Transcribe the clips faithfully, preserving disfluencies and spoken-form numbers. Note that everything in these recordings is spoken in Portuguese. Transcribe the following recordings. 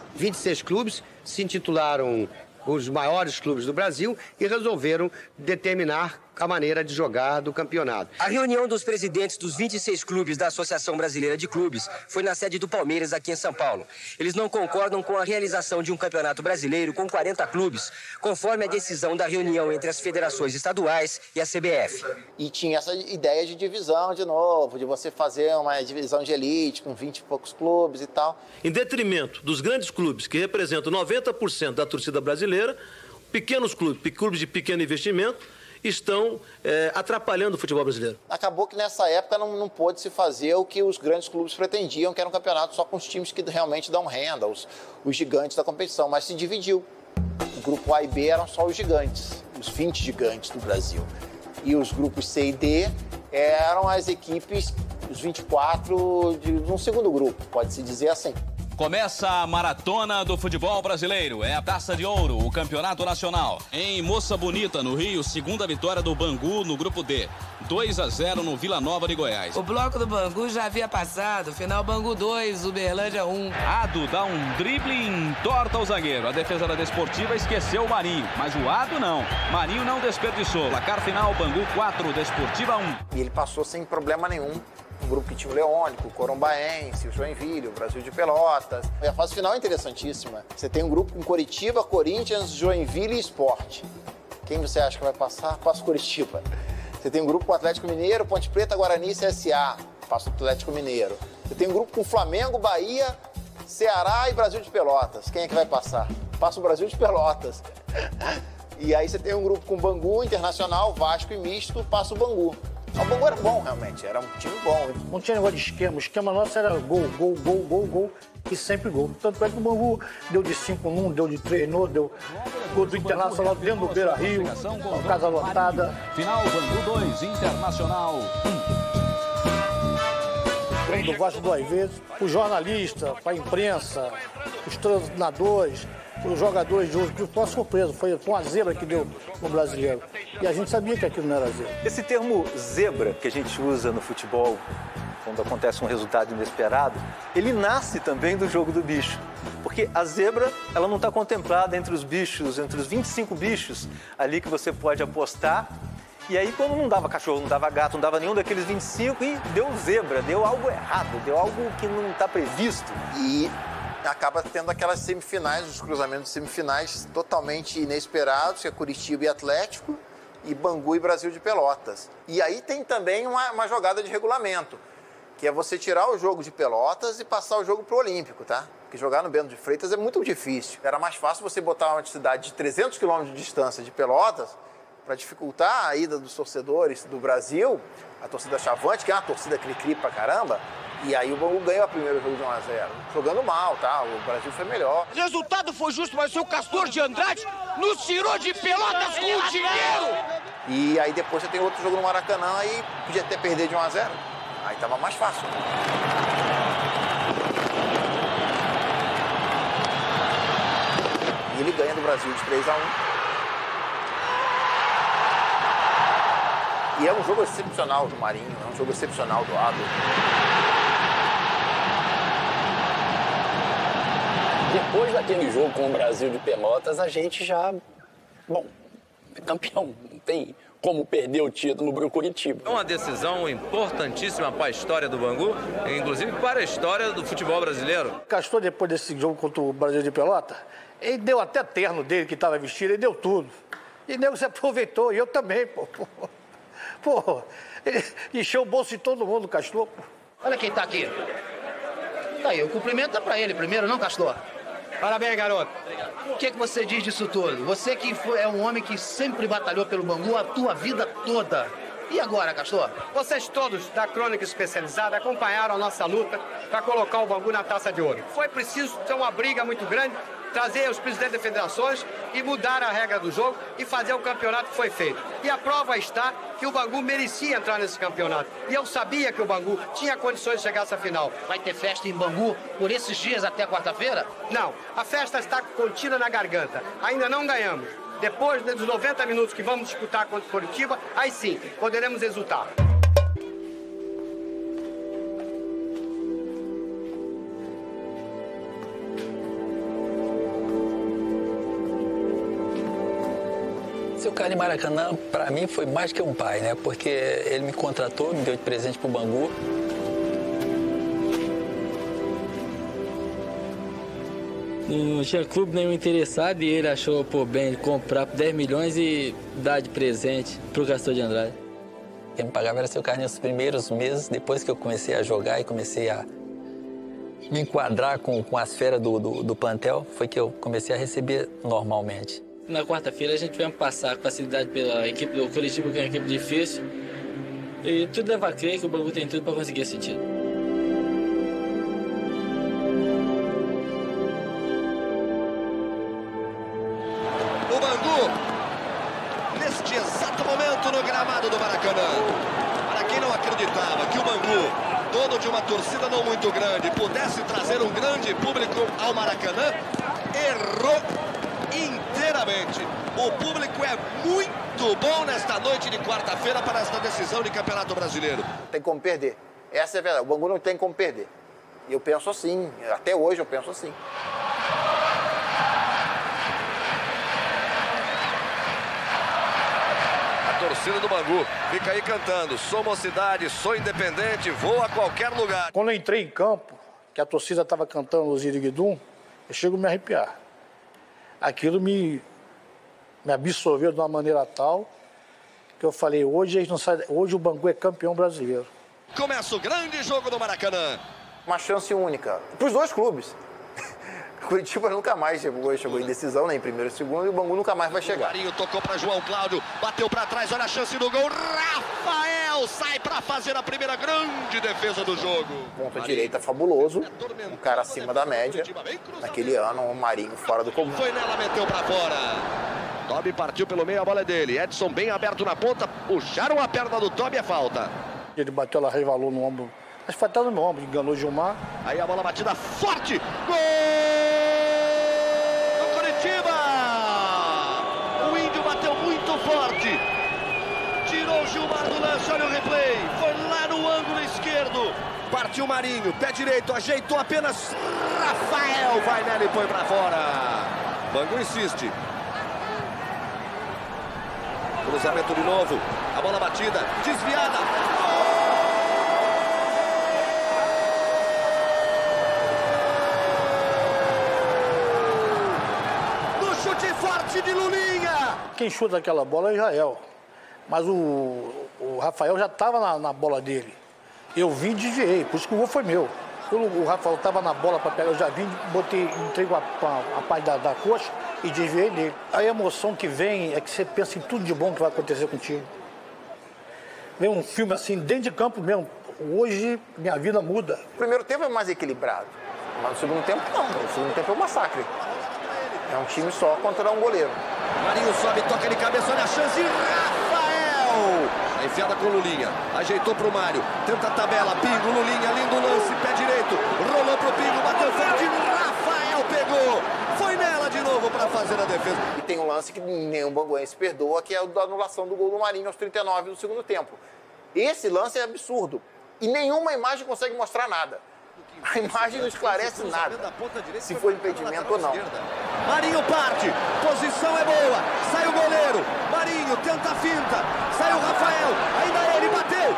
vinte e seis clubes se intitularam os maiores clubes do Brasil e resolveram determinar a maneira de jogar do campeonato. A reunião dos presidentes dos vinte e seis clubes da Associação Brasileira de Clubes foi na sede do Palmeiras, aqui em São Paulo. Eles não concordam com a realização de um campeonato brasileiro com quarenta clubes, conforme a decisão da reunião entre as federações estaduais e a C B F. E tinha essa ideia de divisão de novo, de você fazer uma divisão de elite com vinte e poucos clubes e tal. Em detrimento dos grandes clubes, que representam noventa por cento da torcida brasileira, pequenos clubes, clubes de pequeno investimento, estão é, atrapalhando o futebol brasileiro. Acabou que nessa época não, não pôde se fazer o que os grandes clubes pretendiam, que era um campeonato só com os times que realmente dão renda, os, os gigantes da competição, mas se dividiu. O grupo A e B eram só os gigantes, os vinte gigantes do Brasil. E os grupos C e D eram as equipes, os vinte e quatro de, de um segundo grupo, pode-se dizer assim. Começa a maratona do futebol brasileiro. É a Taça de Ouro, o campeonato nacional. Em Moça Bonita, no Rio, segunda vitória do Bangu no grupo D. dois a zero no Vila Nova de Goiás. O bloco do Bangu já havia passado. Final Bangu dois, Uberlândia um. Ado dá um drible e entorta o zagueiro. A defesa da Desportiva esqueceu o Marinho, mas o Ado não. Marinho não desperdiçou. Placar final, Bangu quatro, Desportiva um. E ele passou sem problema nenhum. Um grupo que tinha o Leônico, o Corumbaense, o Joinville, o Brasil de Pelotas. E a fase final é interessantíssima. Você tem um grupo com Coritiba, Corinthians, Joinville e Sport. Quem você acha que vai passar? Passa o Coritiba. Você tem um grupo com Atlético Mineiro, Ponte Preta, Guarani e C S A. Passa o Atlético Mineiro. Você tem um grupo com Flamengo, Bahia, Ceará e Brasil de Pelotas. Quem é que vai passar? Passa o Brasil de Pelotas. E aí você tem um grupo com Bangu, Internacional, Vasco e Misto, passa o Bangu. O Bangu era bom, realmente, era um time bom. Não tinha negócio de esquema, o esquema nosso era gol, gol, gol, gol, gol e sempre gol. Tanto é que o Bangu deu de cinco num, deu de três no, deu gol do Internacional dentro do Beira-Rio, com casa lotada. Final, Bangu dois, Internacional um. Do Vasco duas vezes, o jornalista, a imprensa, os treinadores, os jogadores de hoje, que foi uma surpresa, foi uma zebra que deu no brasileiro. E a gente sabia que aquilo não era zebra. Esse termo zebra que a gente usa no futebol, quando acontece um resultado inesperado, ele nasce também do jogo do bicho. Porque a zebra, ela não está contemplada entre os bichos, entre os vinte e cinco bichos ali que você pode apostar. E aí, quando não dava cachorro, não dava gato, não dava nenhum daqueles vinte e cinco, e deu zebra, deu algo errado, deu algo que não está previsto. E acaba tendo aquelas semifinais, os cruzamentos semifinais totalmente inesperados, que é Curitiba e Atlético, e Bangu e Brasil de Pelotas. E aí tem também uma, uma jogada de regulamento, que é você tirar o jogo de Pelotas e passar o jogo para o Olímpico, tá? Porque jogar no Bento de Freitas é muito difícil. Era mais fácil você botar uma cidade de trezentos quilômetros de distância de Pelotas para dificultar a ida dos torcedores do Brasil, a torcida Chavante, que é uma torcida cri-cri pra caramba, e aí o Bangu ganhou o primeiro jogo de um a zero. Jogando mal, tá? O Brasil foi melhor. O resultado foi justo, mas o seu Castor de Andrade nos tirou de Pelotas com o dinheiro! E aí depois você tem outro jogo no Maracanã e podia até perder de um a zero. Aí tava mais fácil. E ele ganha do Brasil de três a um. E é um jogo excepcional do Marinho, é um jogo excepcional do Ado. Depois daquele jogo com o Brasil de Pelotas, a gente já, bom, é campeão, não tem como perder o título para o Curitiba. É uma decisão importantíssima para a história do Bangu, inclusive para a história do futebol brasileiro. Castor, depois desse jogo contra o Brasil de Pelotas, ele deu até terno dele que estava vestido, ele deu tudo. E o nego se aproveitou, e eu também, pô. pô. Pô, ele encheu o bolso de todo mundo, Castor. Pô. Olha quem tá aqui. Tá aí, o cumprimento é pra ele primeiro, não, Castor? Parabéns, garoto. O que, que você diz disso tudo? Você que foi, é um homem que sempre batalhou pelo Bangu a tua vida toda. E agora, Castor? Vocês todos da Crônica Especializada acompanharam a nossa luta para colocar o Bangu na Taça de Ouro. Foi preciso ter uma briga muito grande, trazer os presidentes das federações e mudar a regra do jogo e fazer o campeonato que foi feito. E a prova está que o Bangu merecia entrar nesse campeonato. E eu sabia que o Bangu tinha condições de chegar a essa final. Vai ter festa em Bangu por esses dias até quarta-feira? Não, a festa está contida na garganta. Ainda não ganhamos. Depois dos noventa minutos que vamos disputar contra o Curitiba, aí sim, poderemos exultar. seu Carlos Maracanã, para mim, foi mais que um pai, né? Porque ele me contratou, me deu de presente pro Bangu. Não tinha clube nenhum interessado e ele achou por bem comprar por dez milhões e dar de presente pro Castor de Andrade. Quem me pagava era seu Carlinhos nos primeiros meses, depois que eu comecei a jogar e comecei a me enquadrar com, com as feras do, do, do plantel, foi que eu comecei a receber normalmente. Na quarta-feira a gente vai passar com facilidade pela equipe do Curitiba, que é uma equipe difícil. E tudo leva a crer que o Bangu tem tudo para conseguir esse título. O Bangu, neste exato momento no gramado do Maracanã. Para quem não acreditava que o Bangu, dono de uma torcida não muito grande, pudesse trazer um grande público ao Maracanã, errou inteiramente. O público é muito bom nesta noite de quarta-feira para esta decisão de Campeonato Brasileiro. Tem como perder. Essa é a verdade. O Bangu não tem como perder. E eu penso assim. Até hoje eu penso assim. A torcida do Bangu fica aí cantando. Sou mocidade, sou independente, vou a qualquer lugar. Quando eu entrei em campo, que a torcida estava cantando Luzia Guidum, eu chego a me arrepiar. Aquilo me, me absorveu de uma maneira tal que eu falei, hoje, a gente não sai, hoje o Bangu é campeão brasileiro. Começa o grande jogo do Maracanã. Uma chance única para os dois clubes. O Curitiba nunca mais chegou, chegou em decisão, nem em primeiro e segundo, e o Bangu nunca mais vai chegar. O Marinho tocou para João Cláudio, bateu para trás, olha a chance do gol. Rafael sai para fazer a primeira grande defesa do jogo. Ponta direita fabuloso, um cara acima da média. Naquele ano, o Marinho fora do comum. Foi nela, meteu para fora. Tobi partiu pelo meio, a bola é dele. Edson bem aberto na ponta, puxaram a perna do Tobi, é falta. Ele bateu, ela revalou no ombro. Mas foi até no meu ombro, enganou o Gilmar. Aí a bola batida forte. Gol! Do Curitiba! O Índio bateu muito forte. Tirou o Gilmar do lance, olha o replay. Foi lá no ângulo esquerdo. Partiu o Marinho, pé direito, ajeitou apenas. Rafael vai nela e põe pra fora. Bangu insiste. Cruzamento de novo. A bola batida, desviada. Forte de Lulinha. Quem chuta aquela bola é Israel. Mas o, o Rafael já estava na, na bola dele. Eu vim e desviei, por isso que o gol foi meu. Quando o Rafael estava na bola para pegar, eu já vim, botei, entrei com a, com a, a parte da, da coxa e desviei dele. A emoção que vem é que você pensa em tudo de bom que vai acontecer contigo. Vem um filme assim, dentro de campo mesmo. Hoje, minha vida muda. O primeiro tempo é mais equilibrado, mas no segundo tempo não. No segundo tempo é um massacre. É um time só contra um goleiro. Marinho sobe, toca de cabeça, olha a chance. Rafael! A enfiada com Lulinha. Ajeitou pro Mário. Tenta a tabela. Pingo, Lulinha, lindo lance. Pé direito. Rolou pro Pingo, bateu forte. Rafael pegou. Foi nela de novo para fazer a defesa. E tem um lance que nenhum banguense perdoa, que é o da anulação do gol do Marinho aos trinta e nove do segundo tempo. Esse lance é absurdo. E nenhuma imagem consegue mostrar nada. A imagem não esclarece nada, se foi impedimento ou não. Marinho parte, posição é boa, sai o goleiro, Marinho tenta a finta, sai o Rafael, ainda ele bateu.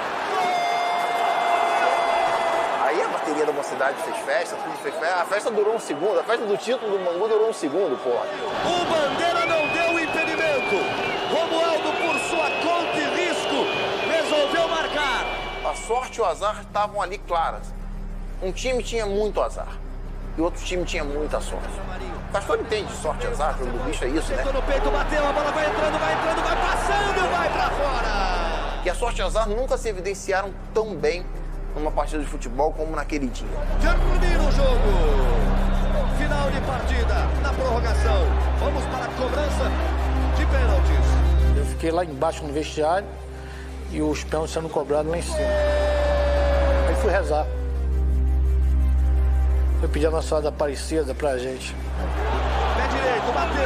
Aí a bateria da Mocidade fez festa, tudo fez festa, a festa durou um segundo, a festa do título do Bangu durou um segundo, porra. O Bandeira não deu o impedimento, Romualdo por sua conta e risco, resolveu marcar. A sorte e o azar estavam ali claras. Um time tinha muito azar e outro time tinha muita sorte. O pastor entende sorte e azar, jogo do bicho é isso, né? No peito, bateu, a bola vai entrando, vai entrando, vai passando, vai pra fora! E a sorte e azar nunca se evidenciaram tão bem numa partida de futebol como naquele dia. Termina o jogo! Final de partida, na prorrogação. Vamos para a cobrança de pênaltis. Eu fiquei lá embaixo no vestiário e os pênaltis sendo cobrados lá em cima. Aí fui rezar. Eu pedi a Nossa Senhora da Aparecida pra gente. Pé direito, bateu.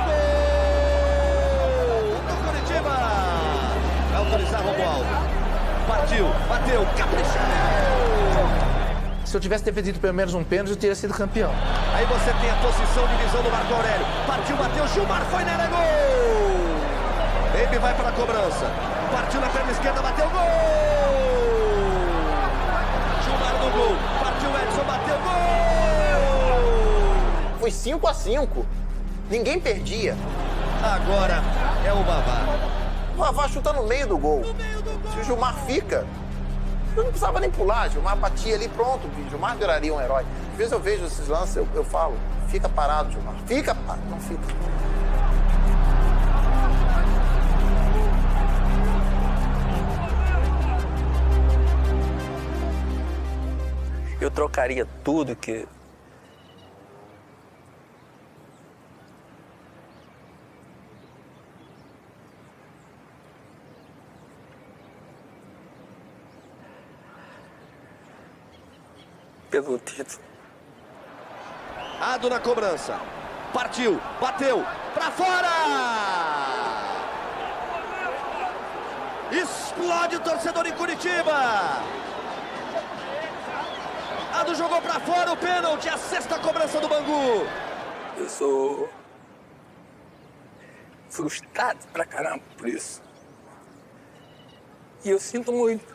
Gol do Curitiba. Vai autorizar Romualdo. Partiu, bateu, caprichou. Se eu tivesse defendido pelo menos um pênalti, eu teria sido campeão. Aí você tem a posição de visão do Marco Aurélio. Partiu, bateu, Gilmar foi nela, gol. Ele vai para a cobrança. Partiu na perna esquerda, bateu, gol! Gilmar no gol. Partiu Edson, bateu, gol! Foi cinco a cinco. Ninguém perdia. Agora é o Vavá. O Vavá chuta no meio do gol. Se o Gilmar fica, eu não precisava nem pular. Gilmar batia ali, pronto. Gilmar viraria um herói. Às vezes eu vejo esses lances, eu, eu falo, fica parado, Gilmar. Fica parado, não fica. Eu trocaria tudo que... pelo título. Ado na cobrança. Partiu, bateu, pra fora! Explode o torcedor em Curitiba! Ado jogou pra fora o pênalti, a sexta cobrança do Bangu. Eu sou frustrado pra caramba por isso. E eu sinto muito.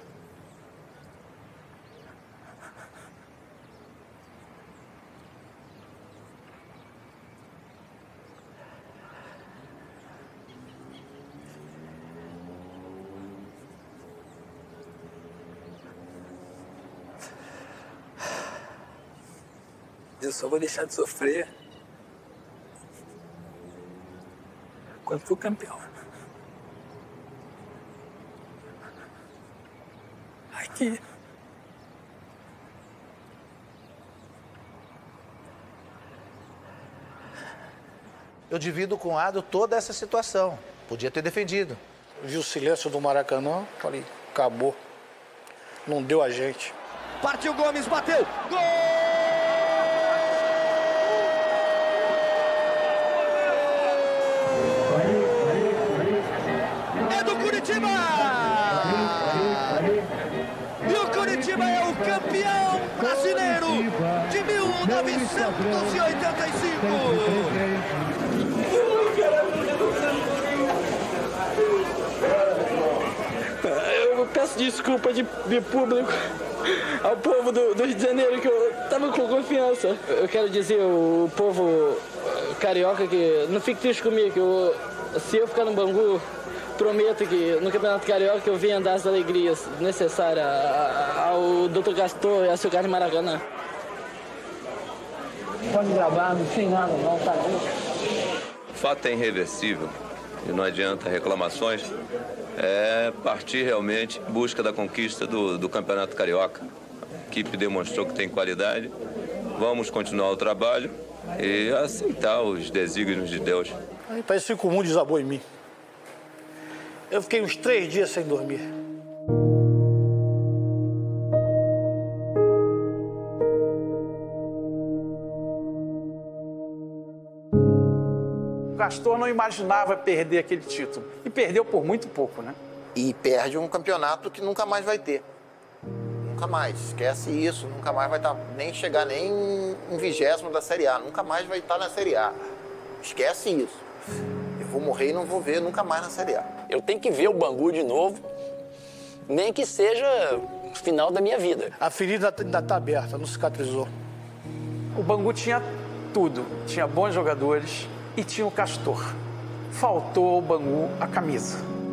Eu só vou deixar de sofrer quando for campeão. Aqui. Eu divido com o Ado toda essa situação. Podia ter defendido. Eu vi o silêncio do Maracanã, falei, acabou. Não deu a gente. Partiu Gomes, bateu, gol! É do Curitiba! E o Curitiba é o campeão brasileiro de mil novecentos e oitenta e cinco! Eu peço desculpa de, de público ao povo do, do Rio de Janeiro, que eu tava com confiança. Eu quero dizer ao povo carioca que não fique triste comigo, que eu, se eu ficar no Bangu, prometo que no Campeonato Carioca eu venha dar as alegrias necessárias ao doutor Castor e ao seu Carlos Maracanã. Pode gravar, não tem nada não, tá? O fato é irreversível e não adianta reclamações. É partir realmente em busca da conquista do, do Campeonato Carioca. A equipe demonstrou que tem qualidade. Vamos continuar o trabalho e aceitar os desígnios de Deus. Aí parece que o mundo desabou em mim. Eu fiquei uns três dias sem dormir. O Castor não imaginava perder aquele título. E perdeu por muito pouco, né? E perde um campeonato que nunca mais vai ter. Nunca mais. Esquece isso. Nunca mais vai estar, nem chegar nem em vigésimo da Série A. Nunca mais vai estar na Série A. Esquece isso. Eu vou morrer e não vou ver nunca mais na Série A. Eu tenho que ver o Bangu de novo, nem que seja o final da minha vida. A ferida ainda está aberta, não cicatrizou. O Bangu tinha tudo. Tinha bons jogadores e tinha o Castor. Faltou ao Bangu a camisa.